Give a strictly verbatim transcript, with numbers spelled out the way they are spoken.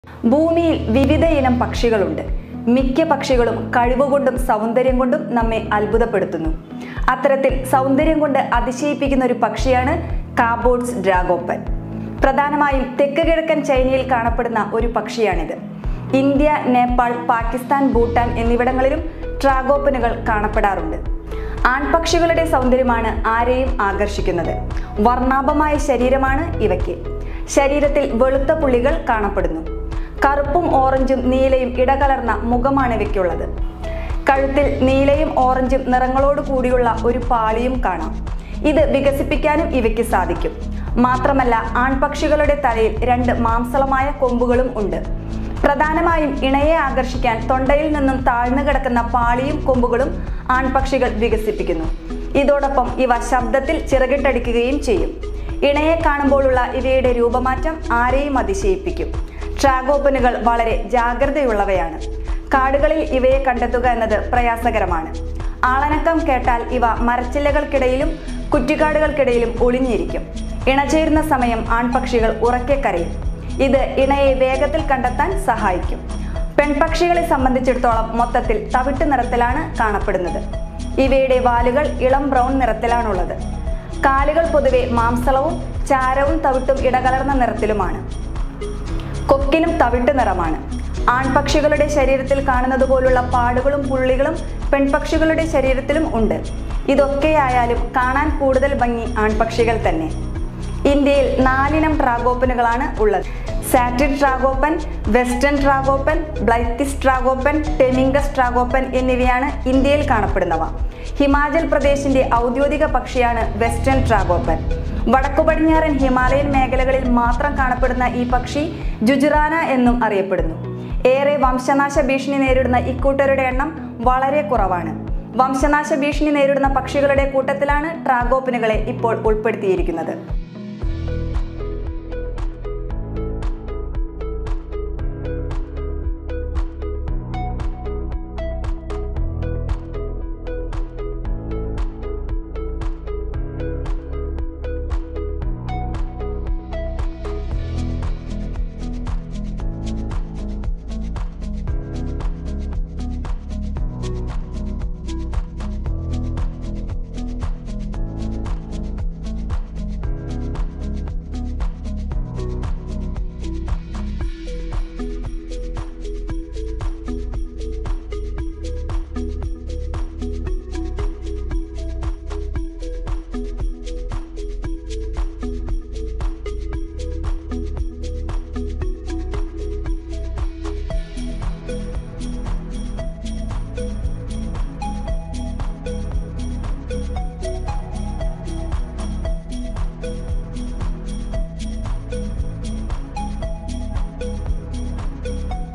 ഭൂമിയിൽ വിവിധ ഇനം പക്ഷികളുണ്ട്. മിക്ക പക്ഷികളും കഴിവുകൊണ്ടും സൗന്ദര്യം കൊണ്ടും നമ്മെ അത്ഭുതപ്പെടുത്തുന്നു. അത്തരത്തിൽ സൗന്ദര്യം കൊണ്ട് അതിശയിപ്പിക്കുന്ന ഒരു പക്ഷിയാണ് കാബോർഡ്സ് ട്രാഗോപ്പൻ. പ്രധാനമായും തെക്ക് കിഴക്കൻ ചൈനയിൽ കാണപ്പെടുന്ന ഒരു പക്ഷിയാണിത്. ഇന്ത്യ, നേപ്പാൾ, പാകിസ്ഥാൻ, ഭൂട്ടാൻ എന്നിവിടങ്ങളിലും ട്രാഗോപ്പനുകൾ കാണപ്പെടാറുണ്ട്. ആൺപക്ഷികളുടെ സൗന്ദര്യമാണ് ആരെയും ആകർഷിക്കുന്നത്. വർണ്ണാഭമായ ശരീരമാണ് ഇവയ്ക്ക്. ശരീരത്തിൽ വെളുത്ത പുള്ളികൾ കാണപ്പെടുന്നു. കറുപ്പും ഓറഞ്ചും നീലയും ഇടകലർന്ന മുഖമാണ് ഇവയ്ക്കുള്ളത്. കഴുത്തിൽ നീലയും ഓറഞ്ചും നിറങ്ങളോട് കൂടിയുള്ള ഒരു പാളിയും കാണാം. ഇത് വികസിപ്പിക്കാനും ഇവയ്ക്ക് സാധിക്കും. മാത്രമല്ല, ആൺപക്ഷികളുടെ തലയിൽ രണ്ട് മാംസളമായ കൊമ്പുകളും ഉണ്ട്. പ്രധാനമായും ഇണയെ ആകർഷിക്കാൻ തൊണ്ടയിൽ നിന്നും താഴ്ന്നു കിടക്കുന്ന പാളിയും കൊമ്പുകളും ആൺപക്ഷികൾ വികസിപ്പിക്കുന്നു. ഇതോടൊപ്പം ഇവ ശബ്ദത്തിൽ ചിറകിട്ടടിക്കുകയും ചെയ്യും. ഇണയെ കാണുമ്പോഴുള്ള ഇവയുടെ രൂപമാറ്റം ആരെയും അതിശയിപ്പിക്കും. ട്രാഗോപ്പനുകൾ വളരെ ജാഗ്രതയുള്ളവയാണ്. കാടുകളിൽ ഇവയെ കണ്ടെത്തുക എന്നത് പ്രയാസകരമാണ്. ആളനക്കം കേട്ടാൽ ഇവ മരച്ചില്ലകൾക്കിടയിലും കുറ്റിക്കാടുകൾക്കിടയിലും ഒളിഞ്ഞിരിക്കും. ഇണചേരുന്ന സമയം ആൺപക്ഷികൾ ഉറക്കെ കരയും. ഇത് ഇണയെ വേഗത്തിൽ കണ്ടെത്താൻ സഹായിക്കും. പെൺപക്ഷികളെ സംബന്ധിച്ചിടത്തോളം മൊത്തത്തിൽ തവിട്ട് നിറത്തിലാണ് കാണപ്പെടുന്നത്. ഇവയുടെ വാലുകൾ ഇളം ബ്രൗൺ നിറത്തിലാണുള്ളത്. കാലുകൾ പൊതുവെ മാംസളവും ചാരവും തവിട്ടും ഇടകലർന്ന നിറത്തിലുമാണ്. കൊക്കിനും തവിട്ട് നിറമാണ്. ആൺപക്ഷികളുടെ ശരീരത്തിൽ കാണുന്നത് പോലുള്ള പാടുകളും പുള്ളികളും പെൺപക്ഷികളുടെ ശരീരത്തിലും ഉണ്ട്. ഇതൊക്കെയായാലും കാണാൻ കൂടുതൽ ഭംഗി ആൺപക്ഷികൾ തന്നെ. ഇന്ത്യയിൽ നാലിനം ട്രാഗോപ്പനുകളാണ് ഉള്ളത്. സാറ്റിൻ ട്രാഗോപ്പൻ, വെസ്റ്റേൺ ട്രാഗോപ്പൻ, ബ്ലൈത്തിസ് ട്രാഗോപ്പൻ, ടെമിംഗസ് ട്രാഗോപ്പൻ എന്നിവയാണ് ഇന്ത്യയിൽ കാണപ്പെടുന്നവ. ഹിമാചൽ പ്രദേശിന്റെ ഔദ്യോഗിക പക്ഷിയാണ് വെസ്റ്റേൺ ട്രാഗോപ്പൻ. വടക്കു പടിഞ്ഞാറൻ ഹിമാലയൻ മേഖലകളിൽ മാത്രം കാണപ്പെടുന്ന ഈ പക്ഷി ജുജുറാന എന്നും അറിയപ്പെടുന്നു. ഏറെ വംശനാശ ഭീഷണി നേരിടുന്ന ഇക്കൂട്ടരുടെ എണ്ണം വളരെ കുറവാണ്. വംശനാശ ഭീഷണി നേരിടുന്ന പക്ഷികളുടെ കൂട്ടത്തിലാണ് ട്രാഗോപ്പനുകളെ ഇപ്പോൾ ഉൾപ്പെടുത്തിയിരിക്കുന്നത്.